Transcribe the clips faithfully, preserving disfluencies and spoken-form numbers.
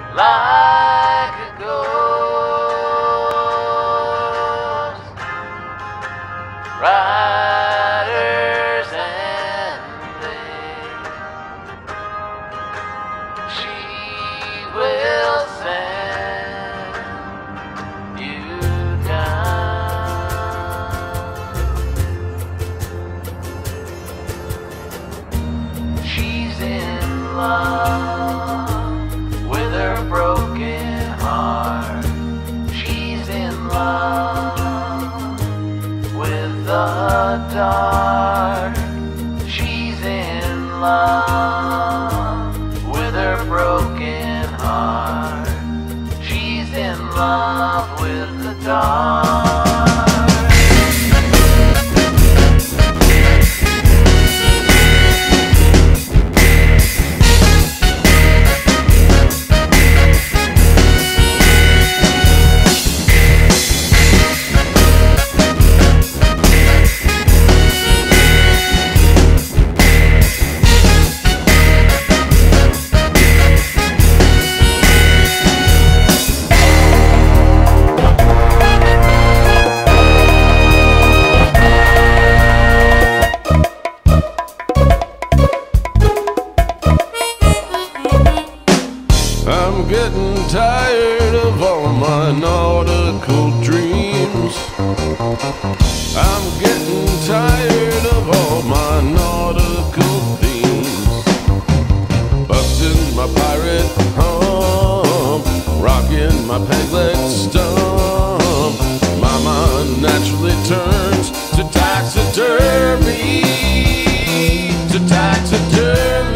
like a ghost. Riders ending, she will send you down. She's in love with her broken heart. She's in love with the dark. She's in love with her broken heart. She's in love with the dark. I'm getting tired of all my nautical dreams. I'm getting tired of all my nautical themes. Busting my pirate hump, rocking my peg leg stump. My mind naturally turns to taxidermy, to taxidermy.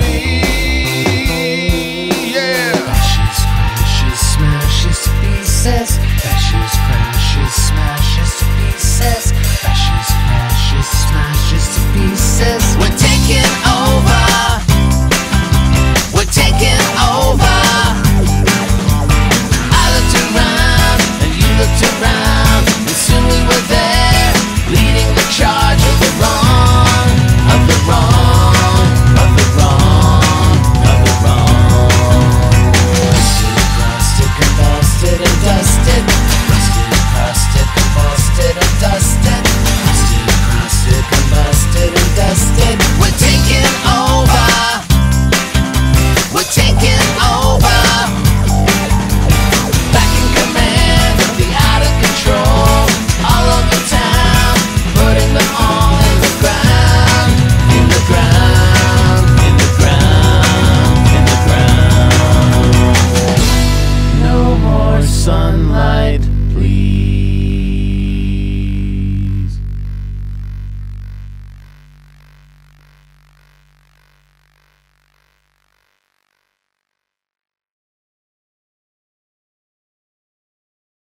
Crashes, crashes, smashes to pieces. Crashes, crashes, smashes to pieces. We're taking over. We're taking over. I looked around and you looked around, and soon we were there, leading the charge of the wrong, of the wrong, of the wrong, of the wrong. Busted, busted, combusted and dusted. Rusted, crusted, combusted and dusted. Rusted, crusted, combusted and dusted. We're taking over. We're taking over. Back in command of the out of control, all over town, putting them all in the ground, in the ground, in the ground, in the ground. No more sunlight.